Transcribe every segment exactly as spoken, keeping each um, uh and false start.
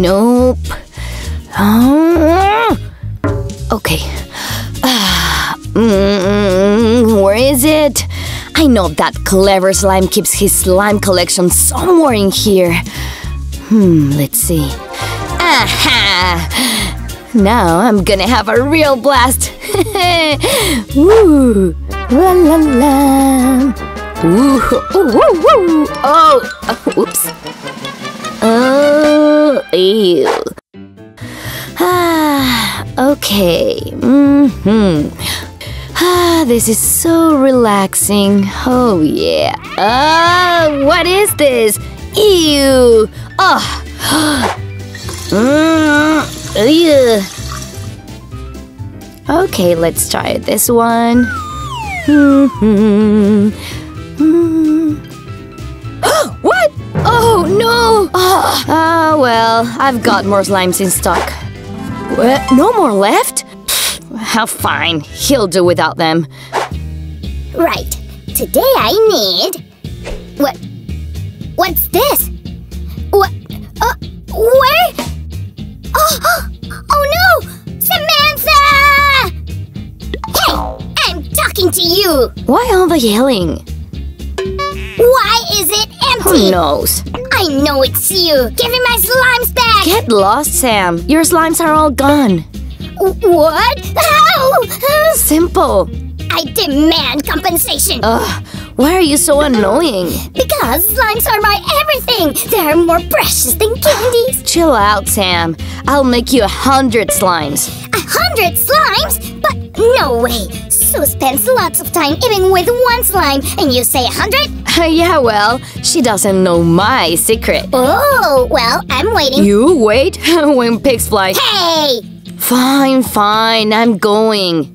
Nope. Oh. Okay. Uh, mm, where is it? I know that clever slime keeps his slime collection somewhere in here. Hmm, let's see. Aha! Now I'm gonna have a real blast. Woo! La la la! Woo! Woo! Woo! Woo! Oh! Uh, oops! Oh! Ew! Ah! Okay. Mm-hmm. Ah, this is so relaxing. Oh yeah. Ah, what is this? Ew! Oh. mm, ew. Okay, let's try this one. What? Oh no! Ah, oh, well, I've got more slimes in stock. What? No more left? How fine. He'll do without them. Right. Today I need... What? What's this? What? Uh, where? Oh, oh, oh no! Samantha! Hey, I'm talking to you! Why all the yelling? Why is it empty? Who knows? I know it's you! Give me my slimes back! Get lost, Sam. Your slimes are all gone. What? How? Simple. I demand compensation! Ugh, why are you so annoying? Because slimes are my everything! They're more precious than candies! Chill out, Sam. I'll make you a hundred slimes. A hundred slimes? But no way! Sue spends lots of time even with one slime, and you say a hundred? Yeah, well, she doesn't know my secret. Oh, well, I'm waiting. You wait when pigs fly. Hey! Fine, fine, I'm going.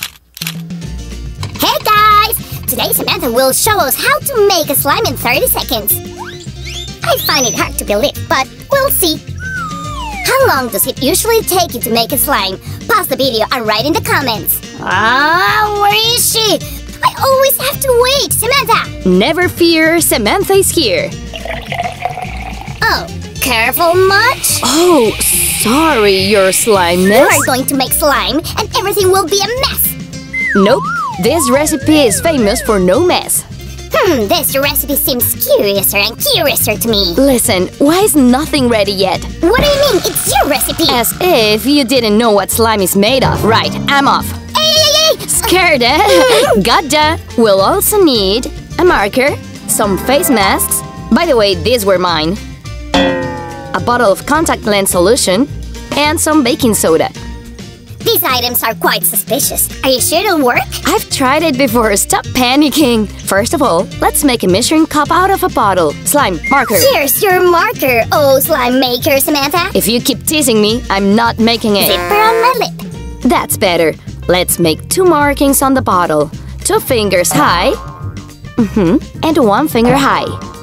Hey guys! Today Samantha will show us how to make a slime in thirty seconds. I find it hard to believe, but we'll see. How long does it usually take you to make a slime? Pause the video and write in the comments. Ah, where is she? I always have to wait, Samantha! Never fear, Samantha is here. Oh, careful much? Oh, sorry, your slime You mess. are going to make slime and everything will be a mess. Nope, this recipe is famous for no mess. Hmm, this recipe seems curiouser and curiouser to me. Listen, why is nothing ready yet? What do you mean? It's your recipe! As if you didn't know what slime is made of. Right, I'm off. Hey, hey, hey! Scared, eh? Gotcha! We'll also need a marker, some face masks. By the way, these were mine. A bottle of contact lens solution, and some baking soda. These items are quite suspicious. Are you sure it'll work? I've tried it before, stop panicking. First of all, let's make a measuring cup out of a bottle. Slime, marker. Here's your marker, oh slime maker, Samantha. If you keep teasing me, I'm not making it. Zipper on my lip. That's better. Let's make two markings on the bottle. Two fingers high. Mm-hmm. And one finger high.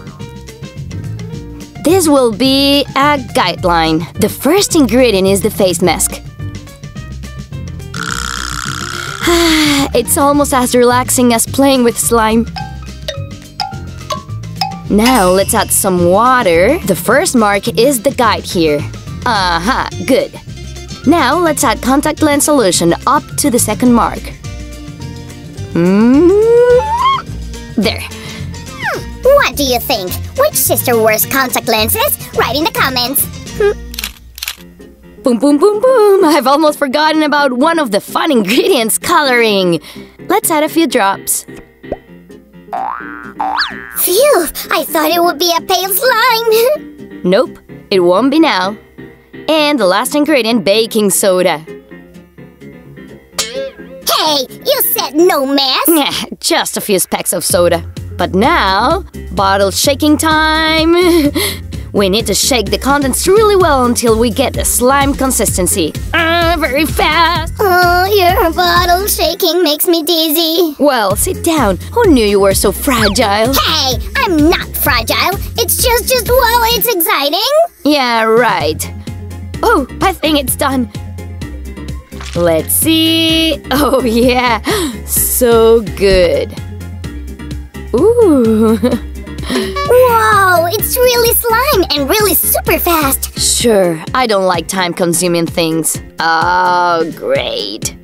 This will be a guideline. The first ingredient is the face mask. It's almost as relaxing as playing with slime. Now let's add some water. The first mark is the guide here. Aha, good. Now let's add contact lens solution up to the second mark. Mm, there. Hmm, what do you think? Which sister wears contact lenses? Write in the comments. Hmm. Boom, boom, boom, boom! I've almost forgotten about one of the fun ingredients, coloring. Let's add a few drops. Phew! I thought it would be a pale slime. Nope, it won't be now. And the last ingredient, baking soda. Hey, you said no mess. Just a few specks of soda. But now, bottle shaking time. We need to shake the contents really well until we get the slime consistency. Uh, very fast. Oh, your bottle shaking makes me dizzy. Well, sit down. Who knew you were so fragile? Hey, I'm not fragile. It's just, just, well, it's exciting. Yeah, right. Oh, I think it's done. Let's see. Oh, yeah. So good. Ooh. Wow, it's really slime and really super fast. Sure, I don't like time-consuming things. Oh, great.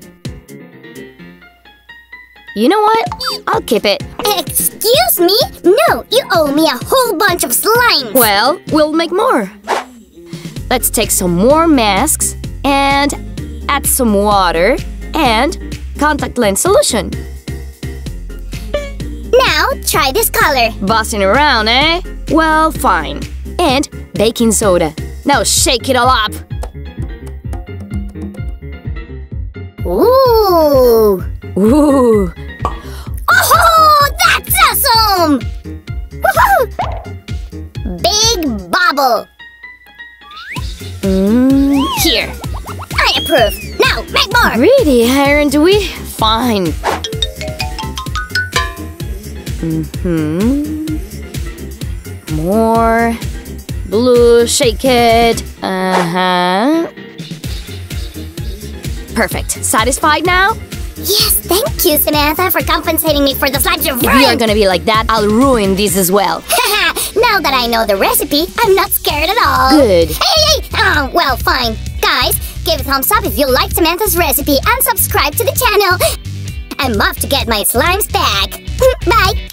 You know what? I'll keep it. Excuse me? No, you owe me a whole bunch of slimes. Well, we'll make more. Let's take some more masks and add some water and contact lens solution. Now, try this color. Bossing around, eh? Well, fine. And baking soda. Now shake it all up. Ooh. Ooh. Oh, that's awesome! Woohoo! Big bubble. Mm, here. I approve. Now, make more. Really, aren't we? Fine. Mm-hmm. More. Blue, shake it. Uh-huh. Perfect. Satisfied now? Yes, thank you, Samantha, for compensating me for the slimes you've If ruined. you're gonna be like that, I'll ruin this as well. Now that I know the recipe, I'm not scared at all. Good. Hey, hey, hey! Oh, well, fine. Guys, give a thumbs up if you like Samantha's recipe and subscribe to the channel. I'm off to get my slimes back. Bye!